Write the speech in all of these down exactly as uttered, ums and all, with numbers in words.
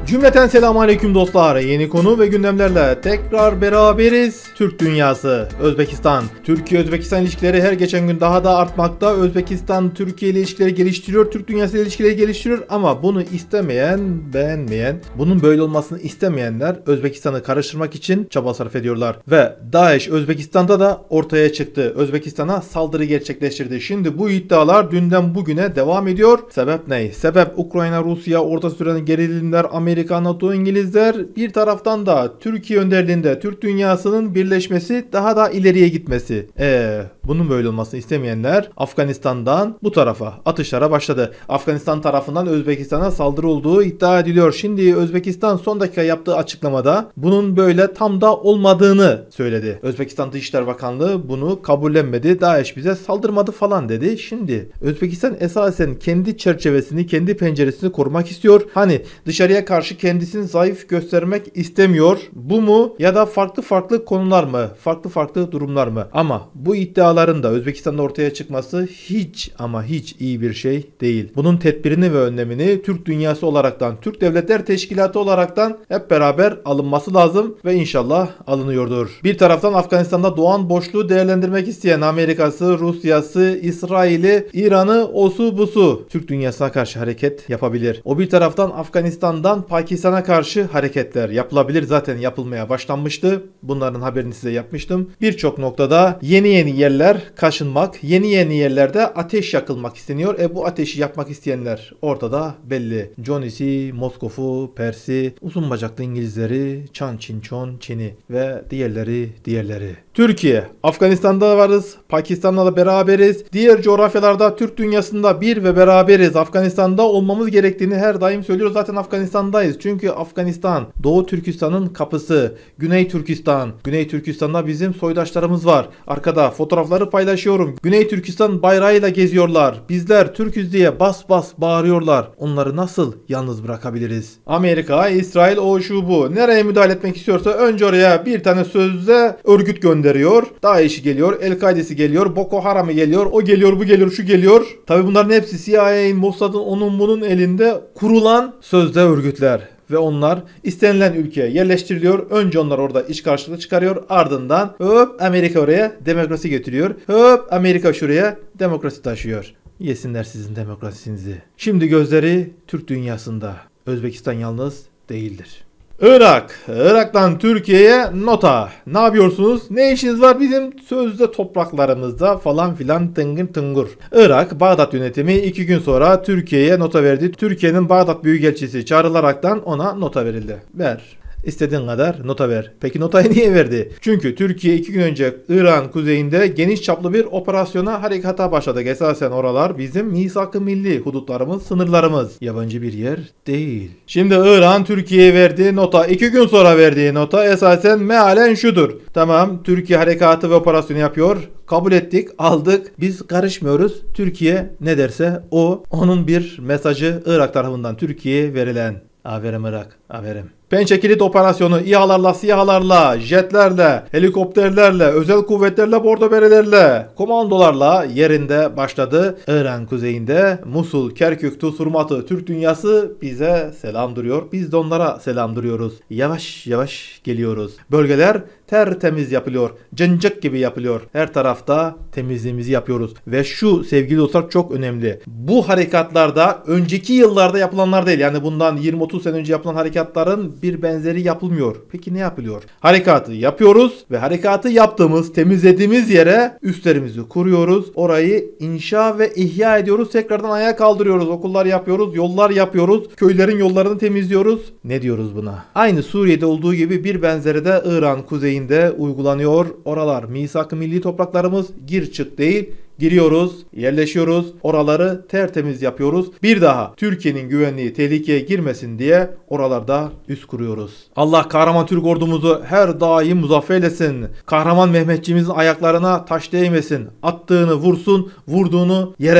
Cümleten selamünaleyküm dostlar. Yeni konu ve gündemlerle tekrar beraberiz. Türk dünyası, Özbekistan. Türkiye-Özbekistan ilişkileri her geçen gün daha da artmakta. Özbekistan Türkiye ile ilişkileri geliştiriyor, Türk dünyası ile ilişkileri geliştiriyor ama bunu istemeyen, beğenmeyen, bunun böyle olmasını istemeyenler Özbekistan'ı karıştırmak için çaba sarf ediyorlar. Ve DAEŞ Özbekistan'da da ortaya çıktı. Özbekistan'a saldırı gerçekleştirdi. Şimdi bu iddialar dünden bugüne devam ediyor. Sebep ne? Sebep Ukrayna, Rusya, orta süren gerilimler, Amerika, NATO, İngilizler, bir taraftan da Türkiye önderliğinde Türk dünyasının birleşmesi, daha da ileriye gitmesi. Eee bunun böyle olmasını istemeyenler Afganistan'dan bu tarafa atışlara başladı. Afganistan tarafından Özbekistan'a saldırı olduğu iddia ediliyor. Şimdi Özbekistan son dakika yaptığı açıklamada bunun böyle tam da olmadığını söyledi. Özbekistan Dışişleri Bakanlığı bunu kabullenmedi. DAEŞ bize saldırmadı falan dedi. Şimdi Özbekistan esasen kendi çerçevesini, kendi penceresini korumak istiyor. Hani dışarıya karşı kendisini zayıf göstermek istemiyor. Bu mu? Ya da farklı farklı konular mı? Farklı farklı durumlar mı? Ama bu iddiaların da Özbekistan'da ortaya çıkması hiç ama hiç iyi bir şey değil. Bunun tedbirini ve önlemini Türk dünyası olaraktan, Türk Devletler Teşkilatı olaraktan hep beraber alınması lazım ve inşallah alınıyordur. Bir taraftan Afganistan'da doğan boşluğu değerlendirmek isteyen Amerika'sı, Rusya'sı, İsrail'i, İran'ı, osu busu Türk dünyasına karşı hareket yapabilir. O bir taraftan Afganistan'dan Pakistan'a karşı hareketler yapılabilir. Zaten yapılmaya başlanmıştı. Bunların haberini size yapmıştım. Birçok noktada yeni yeni yerler kaşınmak, yeni yeni yerlerde ateş yakılmak isteniyor. E bu ateşi yapmak isteyenler ortada belli. Johnny'si, Moskov'u, Pers'i, uzun bacaklı İngilizleri, Çan Çin Çon Çin'i ve diğerleri diğerleri. Türkiye, Afganistan'da varız, Pakistan'la da beraberiz. Diğer coğrafyalarda Türk dünyasında bir ve beraberiz. Afganistan'da olmamız gerektiğini her daim söylüyoruz. Zaten Afganistan'dayız. Çünkü Afganistan, Doğu Türkistan'ın kapısı. Güney Türkistan. Güney Türkistan'da bizim soydaşlarımız var. Arkada fotoğrafları paylaşıyorum. Güney Türkistan bayrağıyla geziyorlar. Bizler Türküz diye bas bas bağırıyorlar. Onları nasıl yalnız bırakabiliriz? Amerika, İsrail, o şu bu. Nereye müdahale etmek istiyorsa önce oraya bir tane sözle örgüt gönderiyor. DAEŞ'i geliyor, El-Kaide'si geliyor, Boko Haram'ı geliyor, o geliyor, bu geliyor, şu geliyor. Tabi bunların hepsi C I A'nin, Mossad'ın, onun bunun elinde kurulan sözde örgütler. Ve onlar istenilen ülkeye yerleştiriliyor. Önce onlar orada iç karşılığı çıkarıyor. Ardından hop Amerika oraya demokrasi getiriyor. Hop Amerika şuraya demokrasi taşıyor. Yesinler sizin demokrasinizi. Şimdi gözleri Türk dünyasında. Özbekistan yalnız değildir. Irak. Irak'tan Türkiye'ye nota. Ne yapıyorsunuz? Ne işiniz var bizim sözde topraklarımızda falan filan tıngır tıngır. Irak, Bağdat yönetimi iki gün sonra Türkiye'ye nota verdi. Türkiye'nin Bağdat Büyükelçisi çağrılaraktan ona nota verildi. Ver. İstediğin kadar nota ver. Peki notayı niye verdi? Çünkü Türkiye iki gün önce İran kuzeyinde geniş çaplı bir operasyona harekata başladık. Esasen oralar bizim misak-ı milli hudutlarımız, sınırlarımız. Yabancı bir yer değil. Şimdi İran Türkiye'ye verdiği nota, iki gün sonra verdiği nota esasen mealen şudur. Tamam, Türkiye harekatı ve operasyonu yapıyor. Kabul ettik, aldık. Biz karışmıyoruz. Türkiye ne derse o. Onun bir mesajı Irak tarafından Türkiye'ye verilen. Aferin Irak, aferin. Pençe Kilit operasyonu İHA'larla, SİHA'larla, jetlerle, helikopterlerle, özel kuvvetlerle, bordo berelerle, komandolarla yerinde başladı. İran kuzeyinde Musul, Kerkük, Tusurmat'ı Türk dünyası bize selam duruyor. Biz de onlara selam duruyoruz. Yavaş yavaş geliyoruz. Bölgeler tertemiz yapılıyor. Cıncık gibi yapılıyor. Her tarafta temizliğimizi yapıyoruz. Ve şu sevgili dostlar çok önemli. Bu harekatlarda önceki yıllarda yapılanlar değil. Yani bundan yirmi otuz sene önce yapılan harekatların bir benzeri yapılmıyor. Peki ne yapılıyor? Harekatı yapıyoruz ve harekatı yaptığımız, temizlediğimiz yere üslerimizi kuruyoruz. Orayı inşa ve ihya ediyoruz. Tekrardan ayağa kaldırıyoruz. Okullar yapıyoruz, yollar yapıyoruz. Köylerin yollarını temizliyoruz. Ne diyoruz buna? Aynı Suriye'de olduğu gibi bir benzeri de İran kuzeyinde uygulanıyor. Oralar misak-ı milli topraklarımız, gir çık değil. Giriyoruz, yerleşiyoruz, oraları tertemiz yapıyoruz. Bir daha Türkiye'nin güvenliği tehlikeye girmesin diye oralarda üs kuruyoruz. Allah kahraman Türk ordumuzu her daim muzaffer eylesin. Kahraman Mehmetçiğimizin ayaklarına taş değmesin. Attığını vursun, vurduğunu yere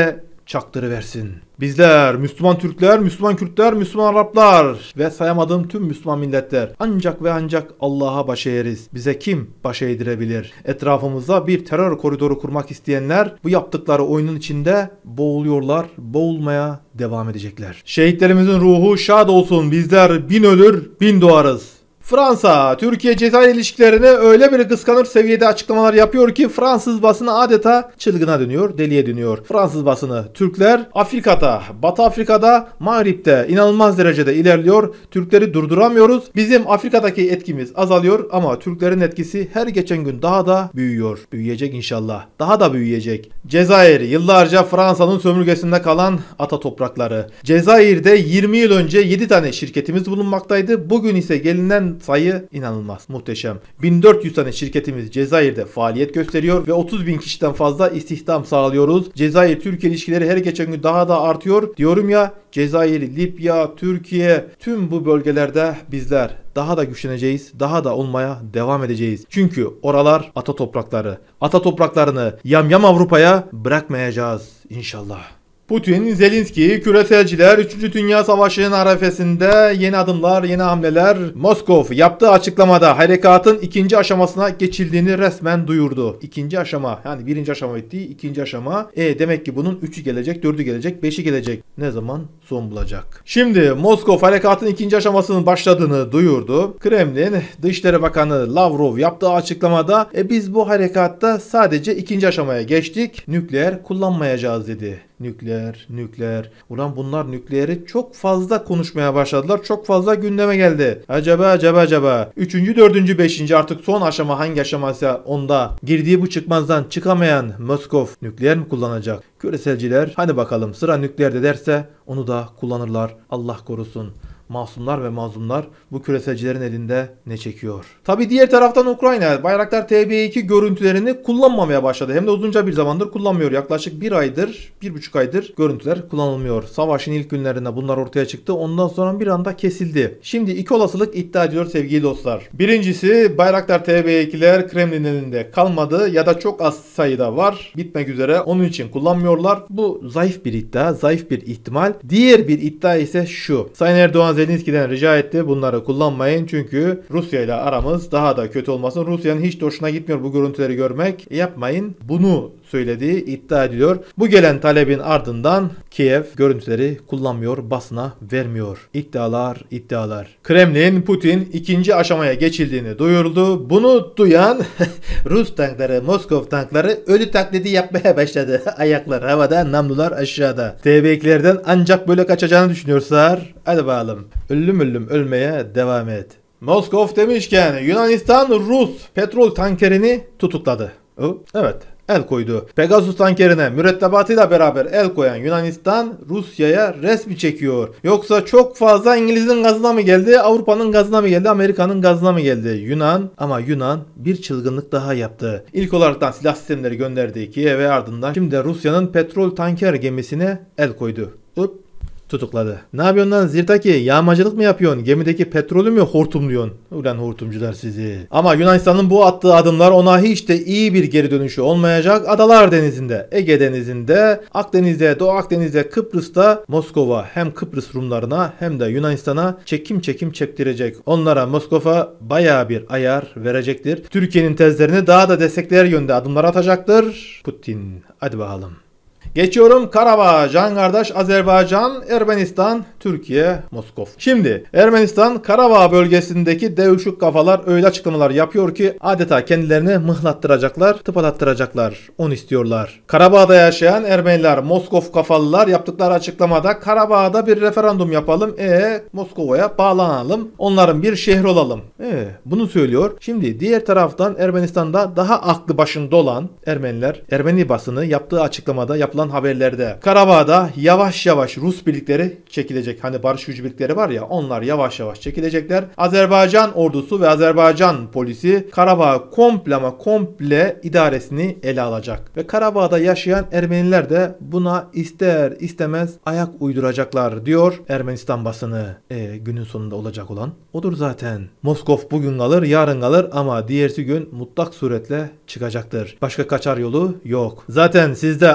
çaktırıversin. Bizler Müslüman Türkler, Müslüman Kürtler, Müslüman Araplar ve sayamadığım tüm Müslüman milletler ancak ve ancak Allah'a baş eğeriz. Bize kim baş eğdirebilir? Etrafımızda bir terör koridoru kurmak isteyenler bu yaptıkları oyunun içinde boğuluyorlar, boğulmaya devam edecekler. Şehitlerimizin ruhu şad olsun. Bizler bin ölür, bin doğarız. Fransa, Türkiye-Cezayir ilişkilerini öyle bir kıskanır seviyede açıklamalar yapıyor ki Fransız basını adeta çılgına dönüyor, deliye dönüyor. Fransız basını, Türkler Afrika'da, Batı Afrika'da, Mağrip'te inanılmaz derecede ilerliyor. Türkleri durduramıyoruz. Bizim Afrika'daki etkimiz azalıyor ama Türklerin etkisi her geçen gün daha da büyüyor. Büyüyecek inşallah. Daha da büyüyecek. Cezayir, yıllarca Fransa'nın sömürgesinde kalan ata toprakları. Cezayir'de yirmi yıl önce yedi tane şirketimiz bulunmaktaydı. Bugün ise gelinen sayı inanılmaz, muhteşem. bin dört yüz tane şirketimiz Cezayir'de faaliyet gösteriyor ve otuz bin kişiden fazla istihdam sağlıyoruz. Cezayir-Türkiye ilişkileri her geçen gün daha da artıyor. Diyorum ya, Cezayir, Libya, Türkiye, tüm bu bölgelerde bizler daha da güçleneceğiz, daha da olmaya devam edeceğiz. Çünkü oralar ata toprakları. Ata topraklarını yamyam Avrupa'ya bırakmayacağız inşallah. Putin, Zelenski, küreselciler üçüncü. Dünya Savaşı'nın arefesinde yeni adımlar, yeni hamleler. Moskov yaptığı açıklamada harekatın ikinci aşamasına geçildiğini resmen duyurdu. İkinci aşama, yani birinci aşama bitti, ikinci aşama. E demek ki bunun üçü gelecek, dördü gelecek, beşi gelecek. Ne zaman son bulacak? Şimdi Moskov harekatın ikinci aşamasının başladığını duyurdu. Kremlin Dışişleri Bakanı Lavrov yaptığı açıklamada e biz bu harekatta sadece ikinci aşamaya geçtik, nükleer kullanmayacağız dedi. Nükleer, nükleer. Ulan bunlar nükleeri çok fazla konuşmaya başladılar. Çok fazla gündeme geldi. Acaba, acaba, acaba. Üçüncü, dördüncü, beşinci artık son aşama hangi aşamaysa onda girdiği bu çıkmazdan çıkamayan Moskov nükleer mi kullanacak? Küreselciler hadi bakalım sıra nükleerde derse onu da kullanırlar. Allah korusun. Masumlar ve mazlumlar bu küreselcilerin elinde ne çekiyor? Tabi diğer taraftan Ukrayna Bayraktar T B iki görüntülerini kullanmamaya başladı. Hem de uzunca bir zamandır kullanmıyor. Yaklaşık bir aydır, bir buçuk aydır görüntüler kullanılmıyor. Savaşın ilk günlerinde bunlar ortaya çıktı. Ondan sonra bir anda kesildi. Şimdi iki olasılık iddia ediyor sevgili dostlar. Birincisi Bayraktar T B ikiler Kremlin elinde kalmadı ya da çok az sayıda var. Bitmek üzere. Onun için kullanmıyorlar. Bu zayıf bir iddia, zayıf bir ihtimal. Diğer bir iddia ise şu. Sayın Erdoğan Zelenski'den rica etti bunları kullanmayın çünkü Rusya ile aramız daha da kötü olmasın. Rusya'nın hiç de hoşuna gitmiyor bu görüntüleri görmek. Yapmayın. Bunu söylediği iddia ediliyor. Bu gelen talebin ardından Kiev görüntüleri kullanmıyor, basına vermiyor. İddialar, iddialar. Kremlin, Putin ikinci aşamaya geçildiğini duyurdu. Bunu duyan Rus tankları, Moskov tankları ölü taklidi yapmaya başladı. Ayaklar havada, namlular aşağıda. T B ikilerden ancak böyle kaçacağını düşünüyorlar. Hadi bakalım. Ölüm ölüm ölmeye devam et. Moskov demişken Yunanistan Rus petrol tankerini tutukladı. O, evet. El koydu. Pegasus tankerine mürettebatıyla beraber el koyan Yunanistan Rusya'ya resmi çekiyor. Yoksa çok fazla İngiliz'in gazına mı geldi, Avrupa'nın gazına mı geldi, Amerika'nın gazına mı geldi? Yunan ama Yunan bir çılgınlık daha yaptı. İlk olaraktan silah sistemleri gönderdiği Kiev'e ardından şimdi de Rusya'nın petrol tanker gemisine el koydu. Hop. Tutukladı. Ne yapıyorsun lan Zirtaki? Yağmacılık mı yapıyorsun? Gemideki petrolü mü hortumluyorsun? Ulan hortumcular sizi. Ama Yunanistan'ın bu attığı adımlar ona hiç de iyi bir geri dönüşü olmayacak. Adalar Denizi'nde, Ege Denizi'nde, Akdeniz'de, Doğu Akdeniz'de, Kıbrıs'ta Moskova hem Kıbrıs Rumlarına hem de Yunanistan'a çekim çekim çektirecek. Onlara Moskova bayağı bir ayar verecektir. Türkiye'nin tezlerini daha da destekler yönde adımlar atacaktır. Putin. Hadi bakalım. Geçiyorum Karabağ, Can kardeş, Azerbaycan, Ermenistan, Türkiye, Moskov. Şimdi Ermenistan Karabağ bölgesindeki devşuk kafalar öyle açıklamalar yapıyor ki adeta kendilerini mıhlattıracaklar, tıpalattıracaklar. Onu istiyorlar. Karabağ'da yaşayan Ermeniler, Moskov kafalılar yaptıkları açıklamada Karabağ'da bir referandum yapalım. E Moskova'ya bağlanalım. Onların bir şehri olalım. E bunu söylüyor. Şimdi diğer taraftan Ermenistan'da daha aklı başında olan Ermeniler, Ermeni basını yaptığı açıklamada yapılan haberlerde Karabağ'da yavaş yavaş Rus birlikleri çekilecek. Hani barış gücü birlikleri var ya, onlar yavaş yavaş çekilecekler. Azerbaycan ordusu ve Azerbaycan polisi Karabağ komple ama komple idaresini ele alacak. Ve Karabağ'da yaşayan Ermeniler de buna ister istemez ayak uyduracaklar diyor Ermenistan basını. E, günün sonunda olacak olan odur zaten. Moskov bugün kalır, yarın kalır ama diğersi gün mutlak suretle çıkacaktır. Başka kaçar yolu yok. Zaten sizde açık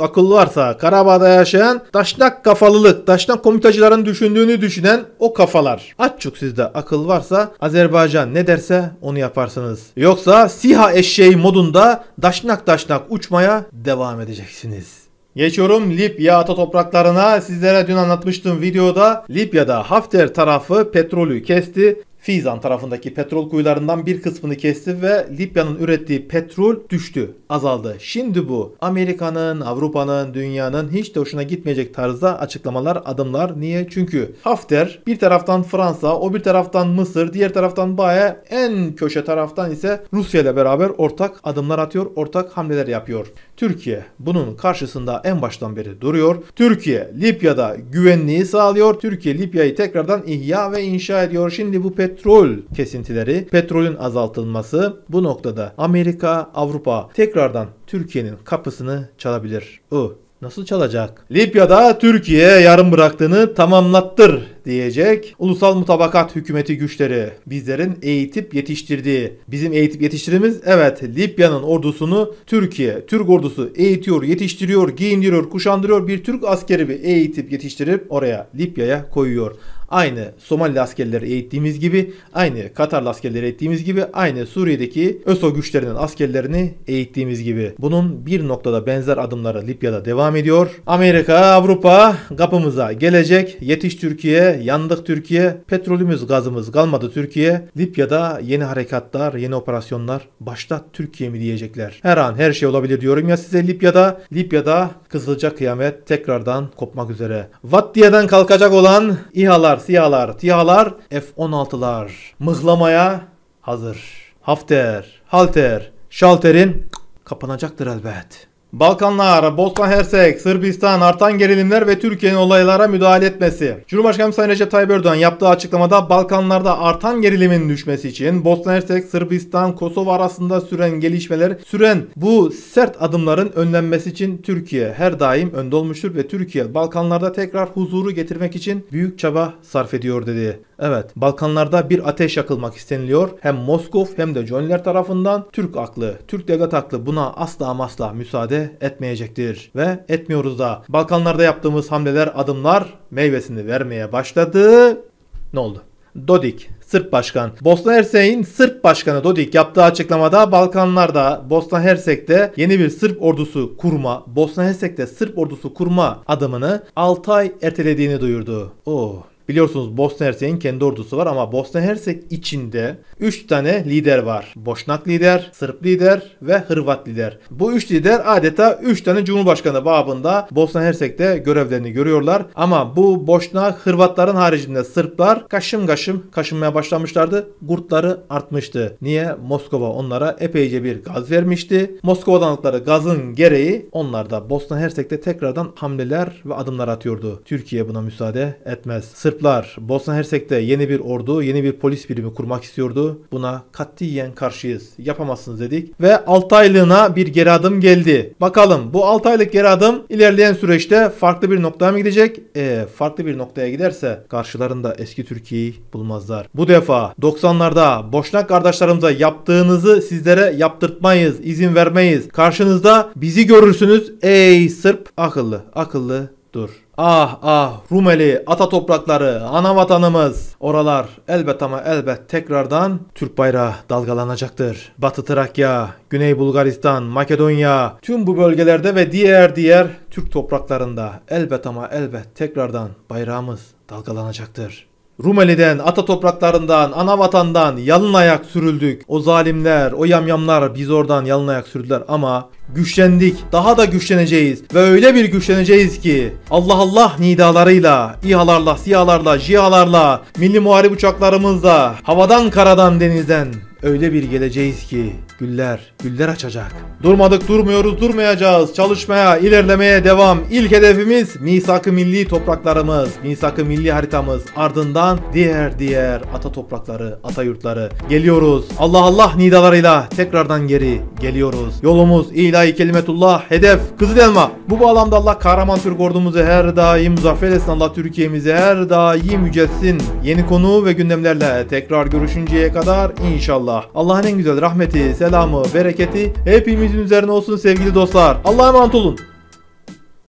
akıl varsa Karabağ'da yaşayan daşnak kafalılık, daşnak komitacıların düşündüğünü düşünen o kafalar. Açık sizde akıl varsa Azerbaycan ne derse onu yaparsınız. Yoksa SİHA eşeği modunda daşnak daşnak uçmaya devam edeceksiniz. Geçiyorum Libya ata topraklarına. Sizlere dün anlatmıştım videoda. Libya'da Hafter tarafı petrolü kesti. Fizan tarafındaki petrol kuyularından bir kısmını kesti ve Libya'nın ürettiği petrol düştü, azaldı. Şimdi bu Amerika'nın, Avrupa'nın, dünyanın hiç de hoşuna gitmeyecek tarzda açıklamalar, adımlar. Niye? Çünkü Hafter bir taraftan Fransa, o bir taraftan Mısır, diğer taraftan baya en köşe taraftan ise Rusya ile beraber ortak adımlar atıyor, ortak hamleler yapıyor. Türkiye bunun karşısında en baştan beri duruyor. Türkiye Libya'da güvenliği sağlıyor. Türkiye Libya'yı tekrardan ihya ve inşa ediyor. Şimdi bu petrol kesintileri, petrolün azaltılması bu noktada Amerika, Avrupa tekrardan Türkiye'nin kapısını çalabilir. O nasıl çalacak? Libya'da Türkiye yarım bıraktığını tamamlattır diyecek. Ulusal Mutabakat Hükümeti güçleri bizlerin eğitip yetiştirdiği, bizim eğitip yetiştirdiğimiz, evet, Libya'nın ordusunu Türkiye, Türk ordusu eğitiyor, yetiştiriyor, giyindiriyor, kuşandırıyor. Bir Türk askeri bir eğitip yetiştirip oraya, Libya'ya koyuyor. Aynı Somali askerleri eğittiğimiz gibi, aynı Katarlı askerleri eğittiğimiz gibi, aynı Suriye'deki ÖSO güçlerinin askerlerini eğittiğimiz gibi. Bunun bir noktada benzer adımları Libya'da devam ediyor. Amerika, Avrupa kapımıza gelecek. Yetiş Türkiye, yandık Türkiye, petrolümüz, gazımız kalmadı Türkiye. Libya'da yeni harekatlar, yeni operasyonlar, başta Türkiye mi diyecekler. Her an her şey olabilir diyorum ya size Libya'da. Libya'da kızılca kıyamet tekrardan kopmak üzere. Vattiye'den kalkacak olan İHA'lar, SİHA'lar, TİHA'lar, F on altılar mıhlamaya hazır. Hafter, halter, şalterin kapanacaktır elbet. Balkanlar, Bosna Hersek, Sırbistan, artan gerilimler ve Türkiye'nin olaylara müdahale etmesi. Cumhurbaşkanı Sayın Recep Tayyip Erdoğan yaptığı açıklamada Balkanlarda artan gerilimin düşmesi için Bosna Hersek, Sırbistan, Kosova arasında süren gelişmeler, süren bu sert adımların önlenmesi için Türkiye her daim önde olmuştur ve Türkiye Balkanlarda tekrar huzuru getirmek için büyük çaba sarf ediyor dedi. Evet, Balkanlarda bir ateş yakılmak isteniliyor. Hem Moskov hem de Johnler tarafından. Türk aklı, Türk devlet aklı buna asla ama asla müsaade etmeyecektir. Ve etmiyoruz da. Balkanlarda yaptığımız hamleler, adımlar meyvesini vermeye başladı. Ne oldu? Dodik, Sırp Başkan. Bosna Hersek'in Sırp Başkanı Dodik yaptığı açıklamada Balkanlarda, Bosna Hersek'te yeni bir Sırp ordusu kurma, Bosna Hersek'te Sırp ordusu kurma adımını altı ay ertelediğini duyurdu. Oh. Biliyorsunuz Bosna Hersek'in kendi ordusu var ama Bosna Hersek içinde üç tane lider var. Boşnak lider, Sırp lider ve Hırvat lider. Bu üç lider adeta üç tane Cumhurbaşkanı babında Bosna Hersek'te görevlerini görüyorlar. Ama bu Boşnak, Hırvatların haricinde Sırplar kaşım kaşım kaşınmaya başlamışlardı. Gurtları artmıştı. Niye? Moskova onlara epeyce bir gaz vermişti. Moskova'dan aldıkları gazın gereği onlar da Bosna Hersek'te tekrardan hamleler ve adımlar atıyordu. Türkiye buna müsaade etmez. Sırp Sırplar Bosna Hersek'te yeni bir ordu, yeni bir polis birimi kurmak istiyordu. Buna katiyen karşıyız. Yapamazsınız dedik. Ve altı aylığına bir geri adım geldi. Bakalım bu altı aylık geri adım ilerleyen süreçte farklı bir noktaya mı gidecek? E, farklı bir noktaya giderse karşılarında eski Türkiye'yi bulmazlar. Bu defa doksanlarda Boşnak kardeşlerimize yaptığınızı sizlere yaptırtmayız, izin vermeyiz. Karşınızda bizi görürsünüz ey Sırp. Akıllı, akıllı dur. Ah ah Rumeli ata toprakları, ana vatanımız. Oralar elbet ama elbet tekrardan Türk bayrağı dalgalanacaktır. Batı Trakya, Güney Bulgaristan, Makedonya, tüm bu bölgelerde ve diğer diğer Türk topraklarında elbet ama elbet tekrardan bayrağımız dalgalanacaktır. Rumeli'den, ata topraklarından, ana vatandan yalın ayak sürüldük. O zalimler, o yamyamlar biz oradan yalın ayak sürdüler ama güçlendik. Daha da güçleneceğiz. Ve öyle bir güçleneceğiz ki Allah Allah nidalarıyla, İHA'larla, SİHA'larla, JİHA'larla, milli muharip uçaklarımızla, havadan, karadan, denizden öyle bir geleceğiz ki güller, güller açacak. Durmadık, durmuyoruz, durmayacağız. Çalışmaya, ilerlemeye devam. İlk hedefimiz misak-ı milli topraklarımız, misak-ı milli haritamız. Ardından diğer diğer ata toprakları, ata yurtları. Geliyoruz. Allah Allah nidalarıyla tekrardan geri geliyoruz. Yolumuz ilahi kelimetullah, hedef Kızılelma. Bu bağlamda Allah kahraman Türk ordumuzu her daim muzaffer etsin. Allah Türkiye'mizi her daim yüceltsin. Yeni konu ve gündemlerle tekrar görüşünceye kadar inşallah. Allah'ın en güzel rahmeti, selamı, bereketi hepimizin üzerine olsun sevgili dostlar. Allah'a emanet olun.